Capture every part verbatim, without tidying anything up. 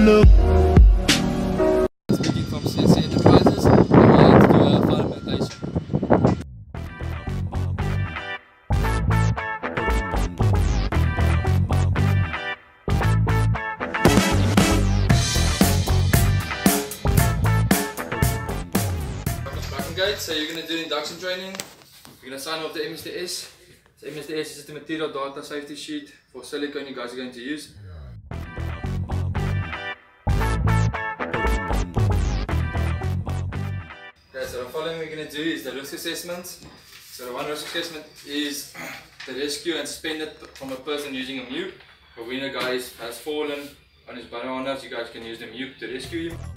look. Speaking from C S C Enterprises, and we like to do a fire meditation. Gate, so you're going to do induction training. You're going to sign off the M S D S. So M S D S is just the material data safety sheet for silicone you guys are going to use. Okay, so the following we're going to do is the risk assessment. So the one risk assessment is the rescue and suspended from a person using a mute. But when a guy has fallen on his bananas, you guys can use the mute to rescue him.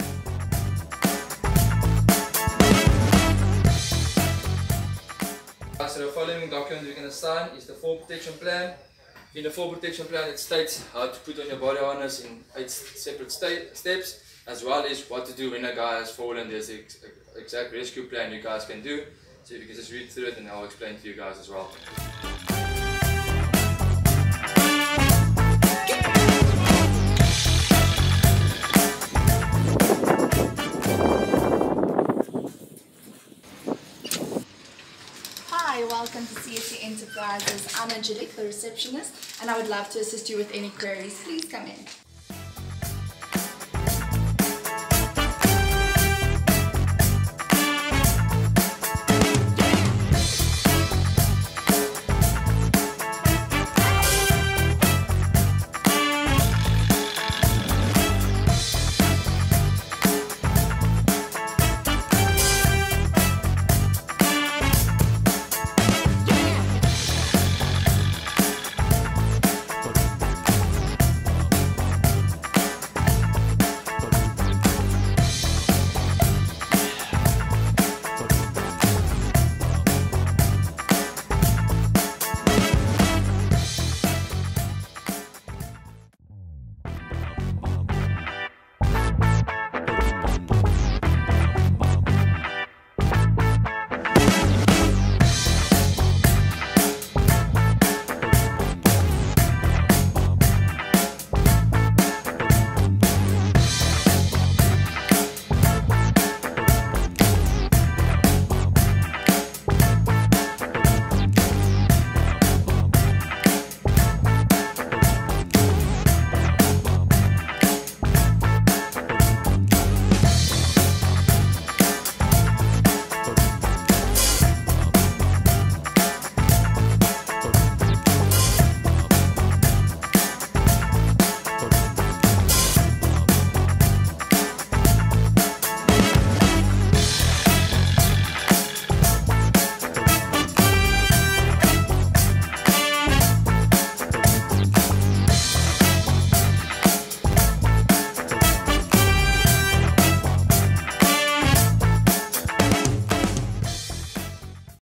So the following document we're going to sign is the fall protection plan. In the fall protection plan it states how to put on your body harness in eight separate steps, as well as what to do when a guy has fallen. There's an exact rescue plan you guys can do. So if you can just read through it and I'll explain to you guys as well. Hi, welcome to C S C Enterprises. I'm Angelique, the receptionist, and I would love to assist you with any queries. Please come in.